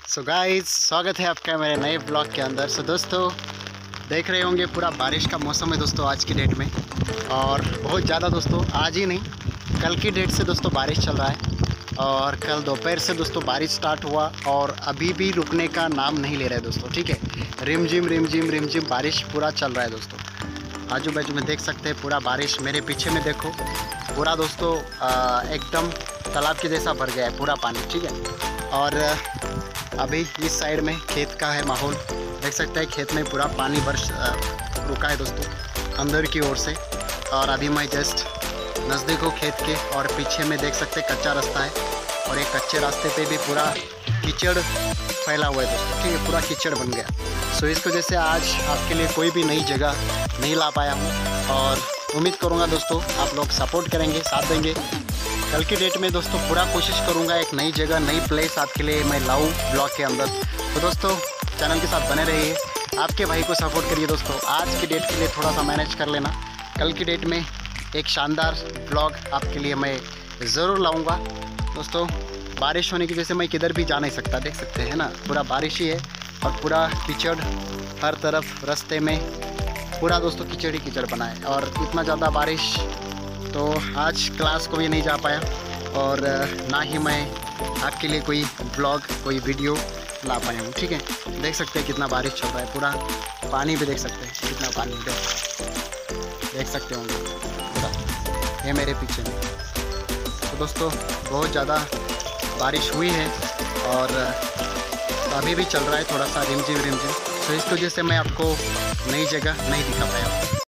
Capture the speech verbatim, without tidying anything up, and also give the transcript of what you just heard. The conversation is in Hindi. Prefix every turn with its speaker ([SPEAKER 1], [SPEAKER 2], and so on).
[SPEAKER 1] सो गाइस, स्वागत है आपका मेरे नए ब्लॉग के अंदर। सो so, दोस्तों देख रहे होंगे पूरा बारिश का मौसम है दोस्तों आज की डेट में, और बहुत ज़्यादा दोस्तों, आज ही नहीं कल की डेट से दोस्तों बारिश चल रहा है। और कल दोपहर से दोस्तों बारिश स्टार्ट हुआ और अभी भी रुकने का नाम नहीं ले रहा है दोस्तों। ठीक है, रिमझिम रिमझिम रिमझिम बारिश पूरा चल रहा है दोस्तों। आजू बाजू में देख सकते हैं पूरा बारिश, मेरे पीछे में देखो पूरा दोस्तों एकदम तालाब के जैसा भर गया है पूरा पानी। ठीक है, और अभी इस साइड में खेत का है माहौल, देख सकते हैं खेत में पूरा पानी बरस रुका है दोस्तों अंदर की ओर से। और अभी मैं जस्ट नज़दीक हूँ खेत के, और पीछे में देख सकते हैं कच्चा रास्ता है, और एक कच्चे रास्ते पे भी पूरा कीचड़ फैला हुआ है दोस्तों। ठीक है, पूरा कीचड़ बन गया। सो इस वजह से आज आपके लिए कोई भी नई जगह नहीं ला पाया हूँ, और उम्मीद करूँगा दोस्तों आप लोग सपोर्ट करेंगे, साथ देंगे। कल की डेट में दोस्तों पूरा कोशिश करूँगा एक नई जगह, नई प्लेस आपके लिए मैं लाऊँ ब्लॉग के अंदर। तो दोस्तों चैनल के साथ बने रहिए, आपके भाई को सपोर्ट करिए दोस्तों। आज की डेट के लिए थोड़ा सा मैनेज कर लेना, कल की डेट में एक शानदार ब्लॉग आपके लिए मैं ज़रूर लाऊंगा दोस्तों। बारिश होने की वजह से मैं किधर भी जा नहीं सकता, देख सकते हैं ना पूरा बारिश ही है, और पूरा कीचड़ हर तरफ रास्ते में पूरा दोस्तों कीचड़ ही कीचड़ बना है। और इतना ज़्यादा बारिश तो आज क्लास को भी नहीं जा पाया, और ना ही मैं आपके लिए कोई ब्लॉग कोई वीडियो ला पाया हूँ। ठीक है, देख सकते हैं कितना बारिश चल रहा है, पूरा पानी भी देख सकते हैं कितना पानी देख देख सकते होंगे पूरा ये मेरे पीछे में। तो दोस्तों बहुत ज़्यादा बारिश हुई है, और अभी भी चल रहा है थोड़ा सा रिमझिम रिमझिम। तो इस वजह से मैं आपको नई जगह नहीं दिखा पाया।